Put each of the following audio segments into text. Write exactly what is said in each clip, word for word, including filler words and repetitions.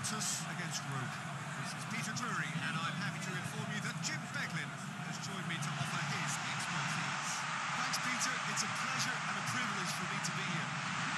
Juventus against Roma. This is Peter Drury, and I'm happy to inform you that Jim Beglin has joined me to offer his expertise. Thanks, Peter. It's a pleasure and a privilege for me to be here.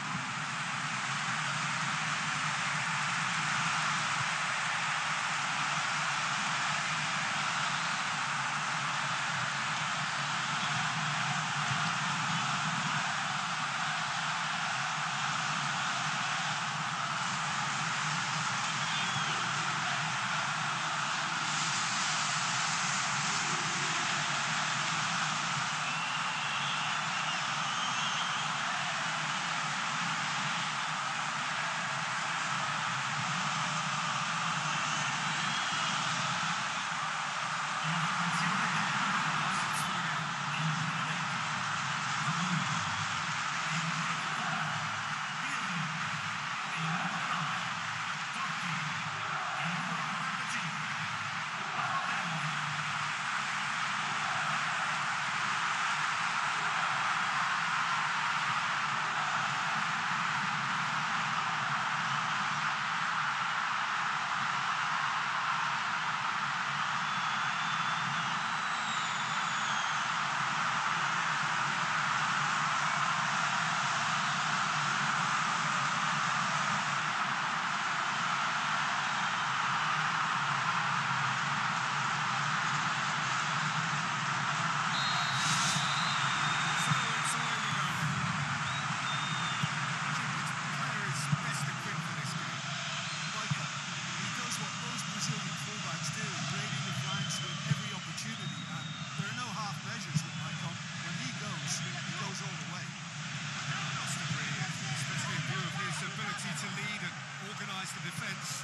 To lead and organise the defence.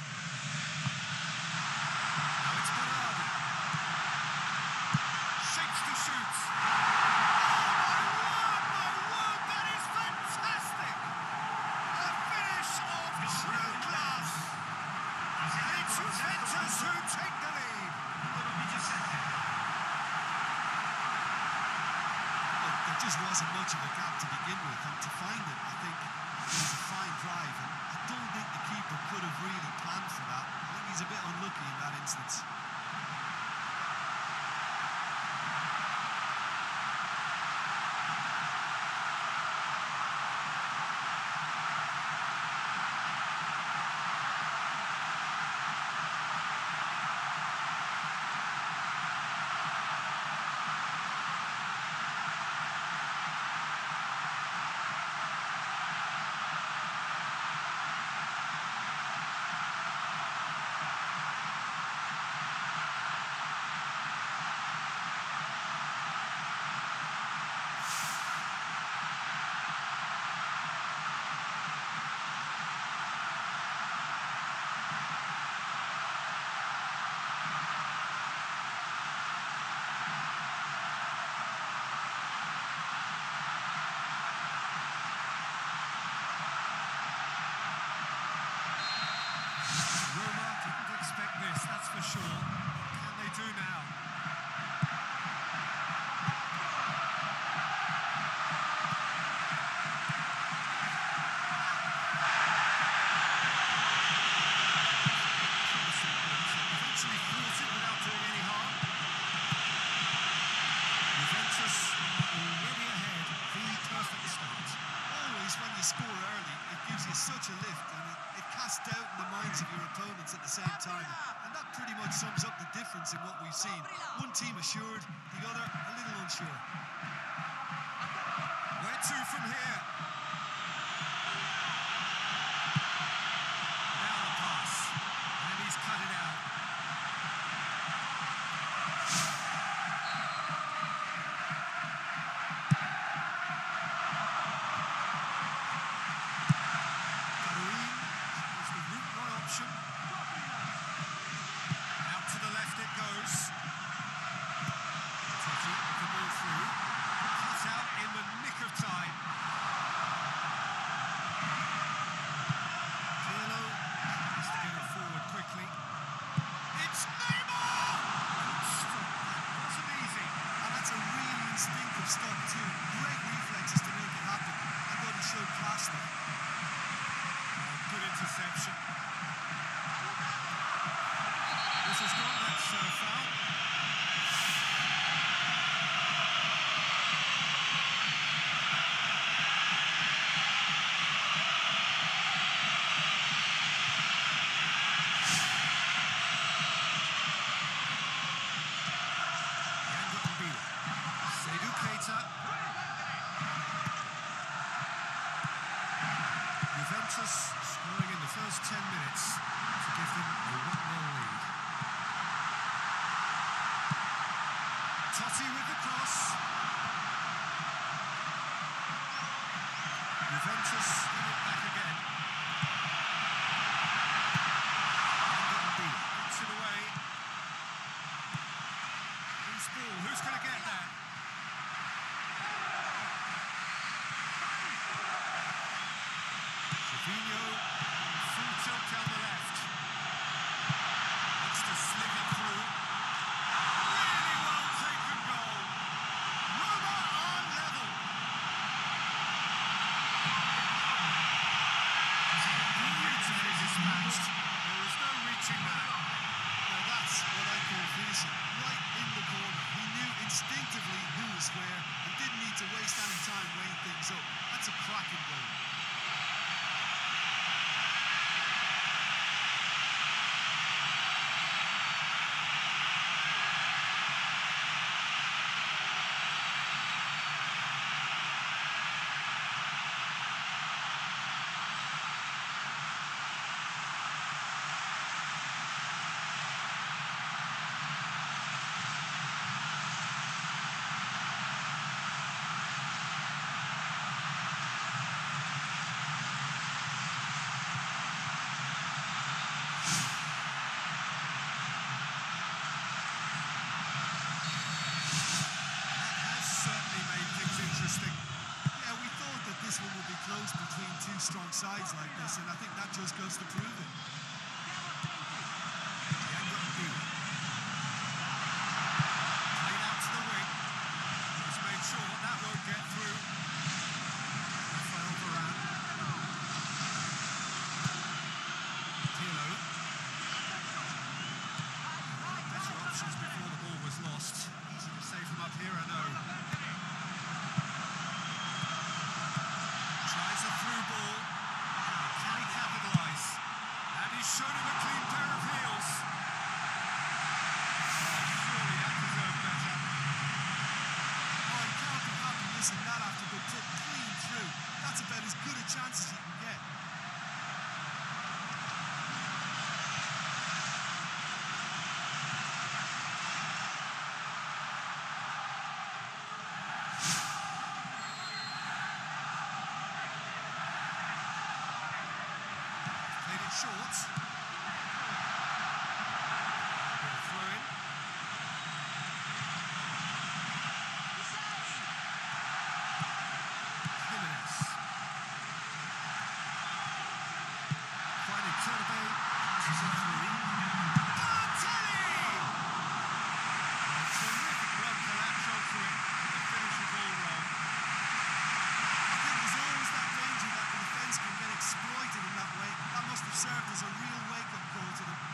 Now it's Berardi. Shapes to shoot. Oh my word, my word, that is fantastic! A finish of true class. It's Juventus who take the lead. Look, there just wasn't much of a gap to begin with, and to find it, I think, was a fine drive. And I don't think the keeper could have really planned for that. I think he's a bit unlucky in that instance. That's for sure. Can they do now? Eventually force it without doing any harm. Juventus already ahead. The perfect start. Always when you score early, it gives you such a lift, and it, it casts doubt in the minds of your opponents at the same time. And that pretty much sums up the difference in what we've seen. One team assured, the other a little unsure. Where to from here? Now the pass. And he's cut it out. Karim is the route one option. Out to the left it goes. Totti with the ball through. Cut out in the nick of time. Pirlo has to get it forward quickly. It's Neymar! Good stop. That wasn't easy. And that's a really instinctive stop too. Great reflexes to make it happen. I thought he showed class there. Oh, good interception. a foul. Seydou Keita. Juventus scoring in the first ten minutes to give them a one nil lead. Totti with the cross. Juventus win it back again. Puts it away. Loose ball. Who's going to get that? Fabinho, full tilt down the left. Looks to slip it through. Really well taken goal. Roma on level. Beautifully dispatched. There was no reaching that. Now that's what I call finishing. Right in the corner. He knew instinctively who was where and didn't need to waste any time weighing things up. That's a cracking goal. Yeah, we thought that this one would be close between two strong sides like this, and I think that just goes to prove it. Played out to the wing. He's made sure that that won't get through. Rafael Varane. Pirlo. Better options before the ball was lost. Easy to say from up here, I know. Tries a through ball. Can he capitalise? And he's shown him a clean pair of heels. Oh, surely that deserved better. Oh, you can't be happy missing that after the tip clean through. That's about as good a chance as you can get. Played it short. Ball throw in. Jimenez. Finding Turbe. Passes it through. Balotelli! A terrific run to latch onto it, and the finish is all wrong. I think there's always that danger that the defence can get exploited in that way. That must have served as a real wake-up call to them.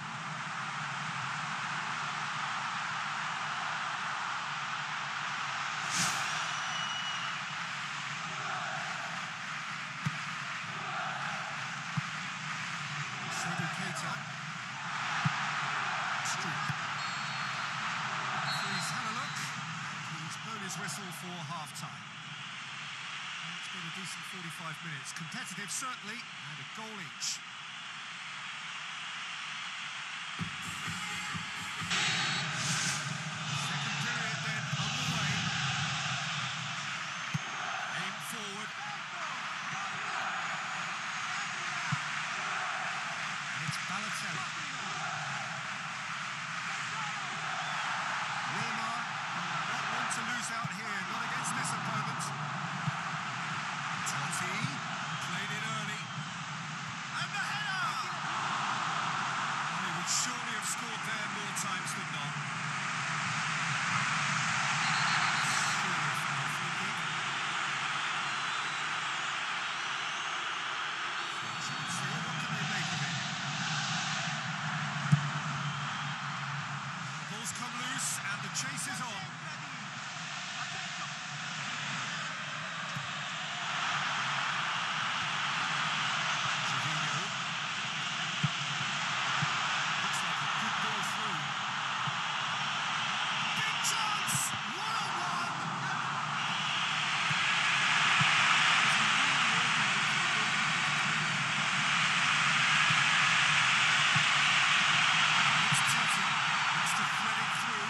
Seydou Keita. Street. He's had a look. He's blown his whistle for half-time. It's been a decent forty-five minutes. Competitive, certainly, and a goal each. Second period then underway. Aim forward. And it's Balotelli. Wilmar not want to lose out here, not against this opponent. Totti played it early. And the header! Well, he would surely have scored there more times than not. Surely a foul free kick. So, chance here, what can they make of it? chases on. Jorginho. Looks like a good ball through. Big chance! one-on-one! It's Totti. Wants to thread it through.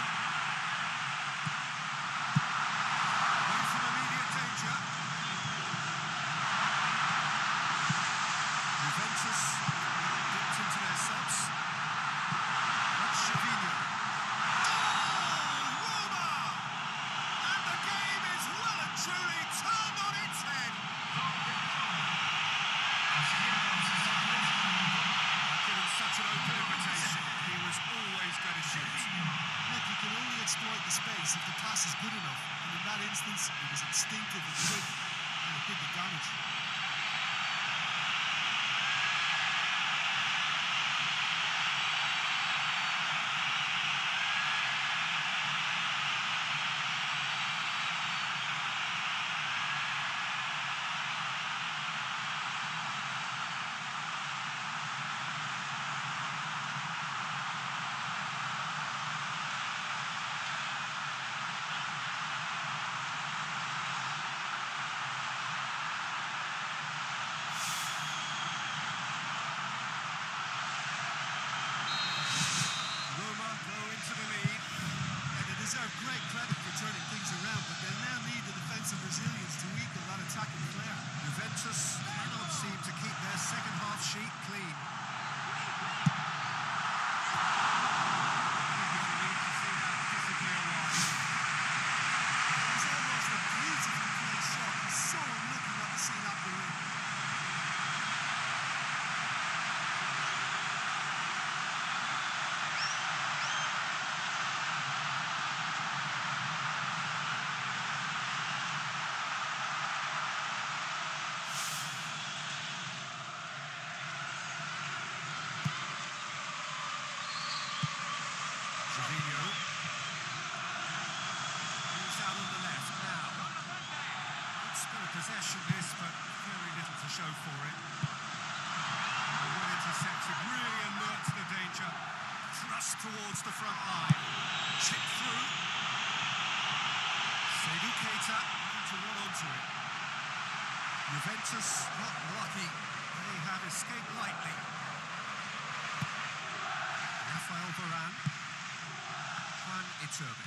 Away from immediate danger. Juventus dipped into their subs. That's Jorginho. Oh, Roma! And the game is well and truly turned on its head. Given such an open invitation, he was always going to shoot. Look, you can only exploit the space if the pass is good enough, and in that instance, it was instinctive and quick, and it did the damage. Roma go into the lead. And they deserve great credit for turning things around, but they'll now need the defensive resilience to equal that attacking flair. Juventus cannot seem to keep their second half sheet clean. I think if you need to see that disappear wide. It was almost a beautifully played shot. It's so unlucky not to see that go in. Jorginho. Moves out on the left now. Good spin of possession this, but very little to show for it. Well intercepted, really alert to the danger. Thrust towards the front line. Chip through. Seydou Keita looking to run onto it. Juventus not lucky. They have escaped lightly. Rafael Varane. Juan Iturbe.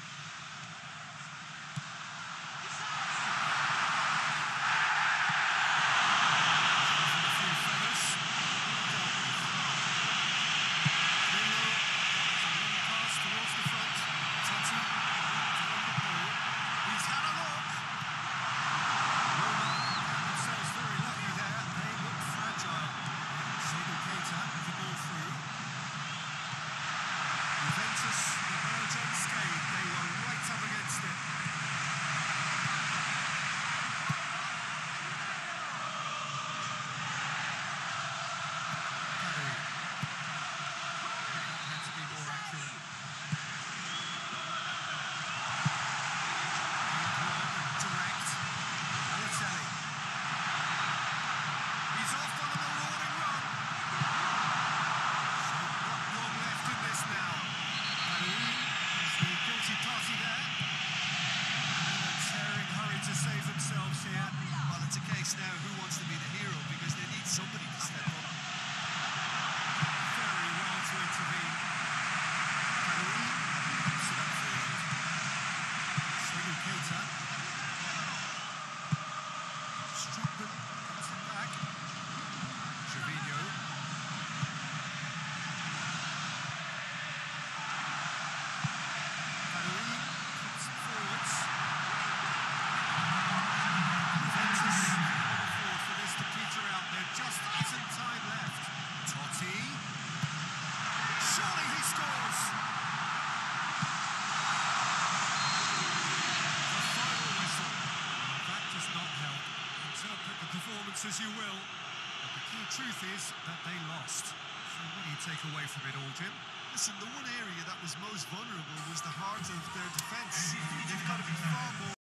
A few feathers. Well dealt with. Pirlo, it's a long pass towards the front. Totti, down the ball. He's had a look. Roma found themselves very lucky there. They look fragile. Seydou Keita with the ball through. Juventus emerge unscathed. They were right up against it. Kadri. Had to be more accurate. Deep long and direct. Balotelli. He's off on a marauding run. So not long left in this now. Kadri is the guilty party there. In a tearing hurry to save themselves here. Well, it's a case now who wants to be the hero, because they need somebody to step up. Very well to intervene. Kadri puts it upfield. Seydou Keita. Struck them, comes it back. Jorginho. Kadri puts it forwards. Juventus can afford for this to peter out. There just isn't time left. Totti. Surely he scores. The final whistle. That does not help. Interpret the performance as you will, but the key truth is that they lost. So what do you take away from it all, Jim? listen, the one area that was most vulnerable was the heart of their defence. They've got to be far more